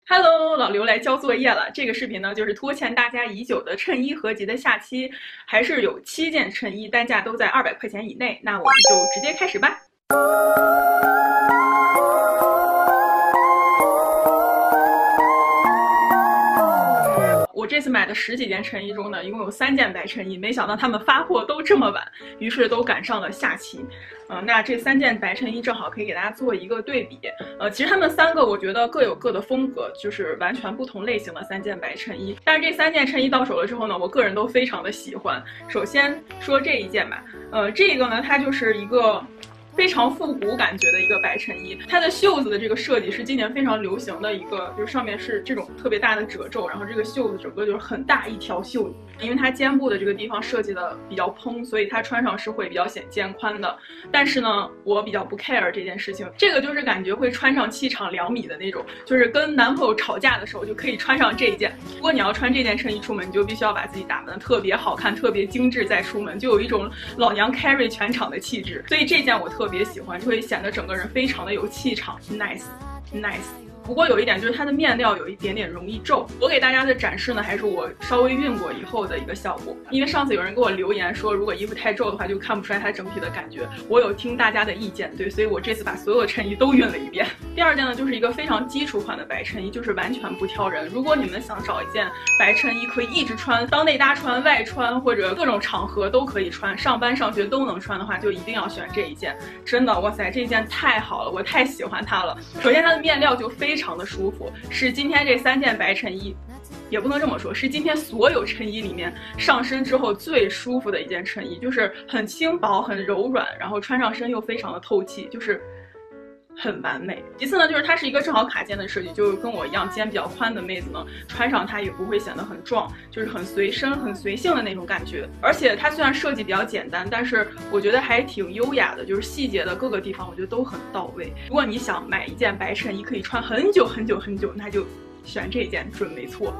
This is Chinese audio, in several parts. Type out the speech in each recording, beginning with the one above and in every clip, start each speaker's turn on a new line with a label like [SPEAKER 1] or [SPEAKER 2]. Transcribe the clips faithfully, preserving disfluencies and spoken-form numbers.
[SPEAKER 1] Hello， 老刘来交作业了。这个视频呢，就是拖欠大家已久的衬衣合集的下期，还是有七件衬衣，单价都在二百块钱以内。那我们就直接开始吧。我这次买的十几件衬衣中呢，一共有三件白衬衣，没想到他们发货都这么晚，于是都赶上了下期。呃，那这三件白衬衣正好可以给大家做一个对比。呃，其实他们三个我觉得各有各的风格，就是完全不同类型的三件白衬衣。但是这三件衬衣到手了之后呢，我个人都非常的喜欢。首先说这一件吧，呃，这个呢，它就是一个非常复古感觉的一个白衬衣，它的袖子的这个设计是今年非常流行的一个，就是上面是这种特别大的褶皱，然后这个袖子整个就是很大一条袖子。因为它肩部的这个地方设计的比较蓬，所以它穿上是会比较显肩宽的。但是呢，我比较不 care 这件事情，这个就是感觉会穿上气场两米的那种，就是跟男朋友吵架的时候就可以穿上这一件。如果你要穿这件衬衣出门，你就必须要把自己打扮的特别好看、特别精致再出门，就有一种老娘 carry 全场的气质。所以这件我特别喜欢，就会显得整个人非常的有气场 ，nice nice。不过有一点就是它的面料有一点点容易皱。我给大家的展示呢，还是我稍微熨过以后的一个效果。因为上次有人给我留言说，如果衣服太皱的话，就看不出来它整体的感觉。我有听大家的意见，对，所以我这次把所有的衬衣都熨了一遍。第二件呢，就是一个非常基础款的白衬衣，就是完全不挑人。如果你们想找一件白衬衣可以一直穿，当内搭穿、外穿或者各种场合都可以穿，上班上学都能穿的话，就一定要选这一件。真的，哇塞，这一件太好了，我太喜欢它了。首先它的面料就非常非常的舒服，是今天这三件白衬衣，也不能这么说，是今天所有衬衣里面上身之后最舒服的一件衬衣，就是很轻薄、很柔软，然后穿上身又非常的透气，就是很完美。其次呢，就是它是一个正好卡肩的设计，就跟我一样肩比较宽的妹子呢，穿上它也不会显得很壮，就是很随身、很随性的那种感觉。而且它虽然设计比较简单，但是我觉得还挺优雅的，就是细节的各个地方我觉得都很到位。如果你想买一件白衬衣可以穿很久很久很久，那就选这件准没错。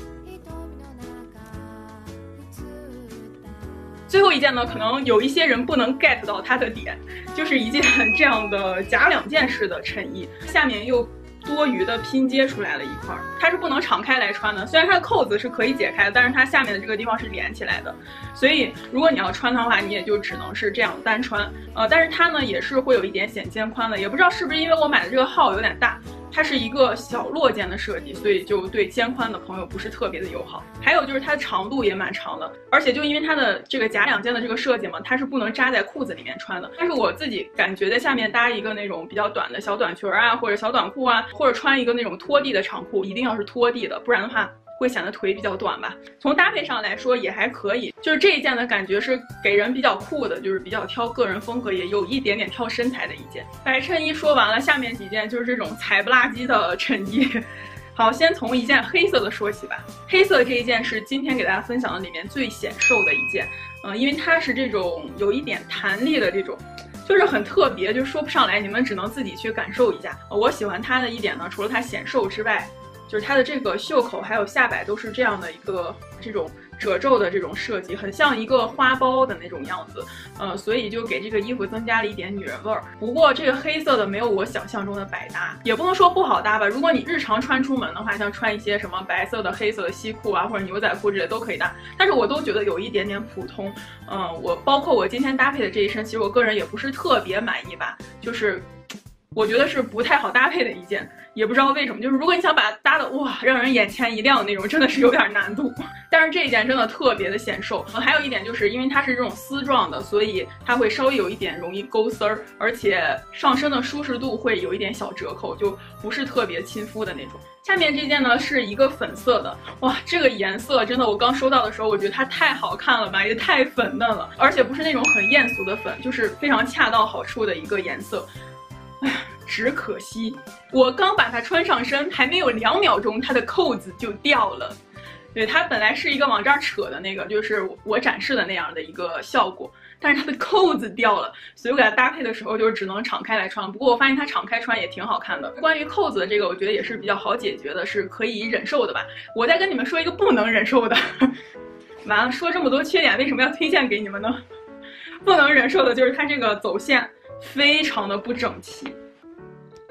[SPEAKER 1] 最后一件呢，可能有一些人不能 get 到它的点，就是一件这样的假两件式的衬衣，下面又多余的拼接出来了一块，它是不能敞开来穿的。虽然它的扣子是可以解开的，但是它下面的这个地方是连起来的，所以如果你要穿的话，你也就只能是这样单穿。呃，但是它呢也是会有一点显肩宽的，也不知道是不是因为我买的这个号有点大。它是一个小落肩的设计，所以就对肩宽的朋友不是特别的友好。还有就是它的长度也蛮长的，而且就因为它的这个假两肩的这个设计嘛，它是不能扎在裤子里面穿的。但是我自己感觉在下面搭一个那种比较短的小短裙啊，或者小短裤啊，或者穿一个那种拖地的长裤，一定要是拖地的，不然的话会显得腿比较短吧。从搭配上来说也还可以，就是这一件的感觉是给人比较酷的，就是比较挑个人风格，也有一点点挑身材的一件。白衬衣说完了，下面几件就是这种踩不拉几的衬衣。好，先从一件黑色的说起吧。黑色这一件是今天给大家分享的里面最显瘦的一件，嗯、呃，因为它是这种有一点弹力的这种。就是很特别，就说不上来，你们只能自己去感受一下。我喜欢它的一点呢，除了它显瘦之外，就是它的这个袖口还有下摆都是这样的一个这种褶皱的这种设计，很像一个花苞的那种样子，呃，所以就给这个衣服增加了一点女人味儿。不过这个黑色的没有我想象中的百搭，也不能说不好搭吧。如果你日常穿出门的话，像穿一些什么白色的、黑色的西裤啊，或者牛仔裤之类都可以搭，但是我都觉得有一点点普通。嗯、呃，我包括我今天搭配的这一身，其实我个人也不是特别满意吧，就是我觉得是不太好搭配的一件，也不知道为什么。就是如果你想把它搭的哇让人眼前一亮的那种，真的是有点难度。但是这一件真的特别的显瘦。呃、还有一点就是因为它是这种丝状的，所以它会稍微有一点容易勾丝儿，而且上身的舒适度会有一点小折扣，就不是特别亲肤的那种。下面这件呢是一个粉色的，哇，这个颜色真的，我刚收到的时候，我觉得它太好看了吧，也太粉嫩了，而且不是那种很艳俗的粉，就是非常恰到好处的一个颜色。唉，只可惜我刚把它穿上身，还没有两秒钟，它的扣子就掉了。对，它本来是一个往这儿扯的那个，就是我展示的那样的一个效果，但是它的扣子掉了，所以我给它搭配的时候就只能敞开来穿。不过我发现它敞开穿也挺好看的。关于扣子的这个，我觉得也是比较好解决的，是可以忍受的吧。我再跟你们说一个不能忍受的。完了，说这么多缺点，为什么要推荐给你们呢？不能忍受的就是它这个走线非常的不整齐。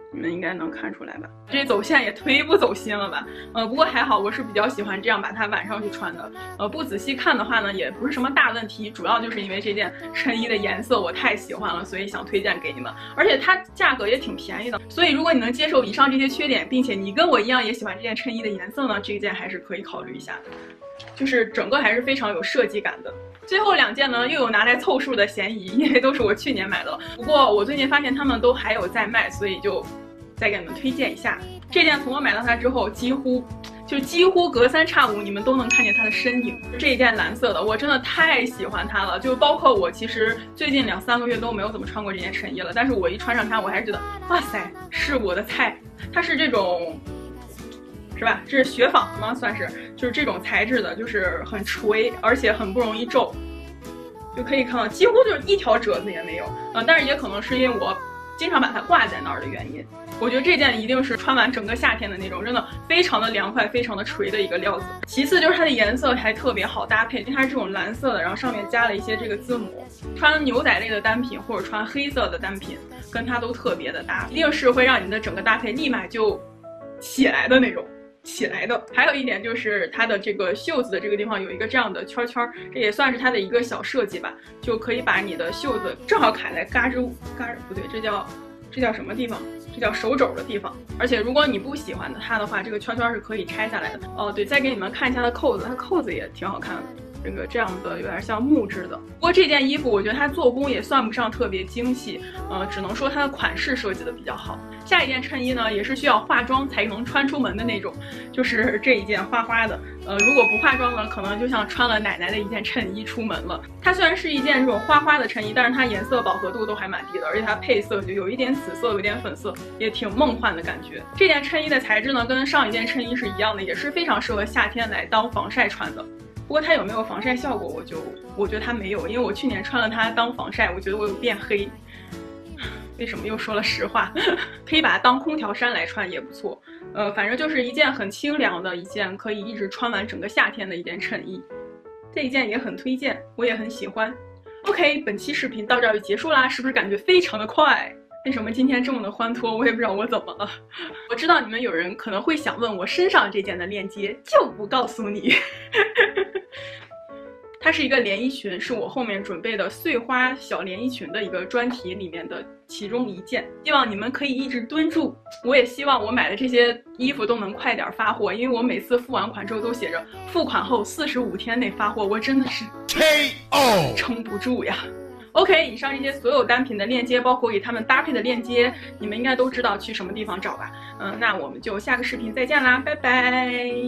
[SPEAKER 1] 你们应该能看出来吧？这走线也忒不走心了吧？呃，不过还好，我是比较喜欢这样把它晚上去穿的。呃，不仔细看的话呢，也不是什么大问题，主要就是因为这件衬衣的颜色我太喜欢了，所以想推荐给你们。而且它价格也挺便宜的，所以如果你能接受以上这些缺点，并且你跟我一样也喜欢这件衬衣的颜色呢，这件还是可以考虑一下的。就是整个还是非常有设计感的。最后两件呢，又有拿来凑数的嫌疑，因为都是我去年买的。不过我最近发现他们都还有在卖，所以就再给你们推荐一下。这件从我买到它之后，几乎就几乎隔三差五你们都能看见它的身影。这一件蓝色的，我真的太喜欢它了。就包括我其实最近两三个月都没有怎么穿过这件衬衣了，但是我一穿上它，我还是觉得哇塞，是我的菜。它是这种。是吧？这是雪纺的吗？算是，就是这种材质的，就是很垂，而且很不容易皱，就可以看到几乎就是一条褶子也没有。呃，但是也可能是因为我经常把它挂在那儿的原因。我觉得这件一定是穿完整个夏天的那种，真的非常的凉快，非常的垂的一个料子。其次就是它的颜色还特别好搭配，因为它是这种蓝色的，然后上面加了一些这个字母。穿牛仔类的单品或者穿黑色的单品，跟它都特别的搭，一定是会让你的整个搭配立马就起来的那种。起来的。还有一点就是它的这个袖子的这个地方有一个这样的圈圈，这也算是它的一个小设计吧，就可以把你的袖子正好卡在嘎吱嘎吱不对，这叫这叫什么地方？这叫手肘的地方。而且如果你不喜欢它的话，这个圈圈是可以拆下来的。哦，对，再给你们看一下它的扣子，它扣子也挺好看的。这个这样的有点像木质的，不过这件衣服我觉得它做工也算不上特别精细，呃，只能说它的款式设计的比较好。下一件衬衣呢，也是需要化妆才能穿出门的那种，就是这一件花花的，呃，如果不化妆呢，可能就像穿了奶奶的一件衬衣出门了。它虽然是一件这种花花的衬衣，但是它颜色饱和度都还蛮低的，而且它配色就有一点紫色，有点粉色，也挺梦幻的感觉。这件衬衣的材质呢，跟上一件衬衣是一样的，也是非常适合夏天来当防晒穿的。不过它有没有防晒效果，我就我觉得它没有，因为我去年穿了它当防晒，我觉得我有变黑。为什么又说了实话？可以把它当空调衫来穿也不错。呃，反正就是一件很清凉的一件，可以一直穿完整个夏天的一件衬衣。这一件也很推荐，我也很喜欢。OK， 本期视频到这儿就结束啦，是不是感觉非常的快？为什么今天这么的欢脱？我也不知道我怎么了。我知道你们有人可能会想问我身上这件的链接，就不告诉你。它是一个连衣裙，是我后面准备的碎花小连衣裙的一个专题里面的其中一件，希望你们可以一直蹲住。我也希望我买的这些衣服都能快点发货，因为我每次付完款之后都写着付款后四十五天内发货，我真的是 K O 撑不住呀。OK， 以上这些所有单品的链接，包括给他们搭配的链接，你们应该都知道去什么地方找吧。嗯，那我们就下个视频再见啦，拜拜。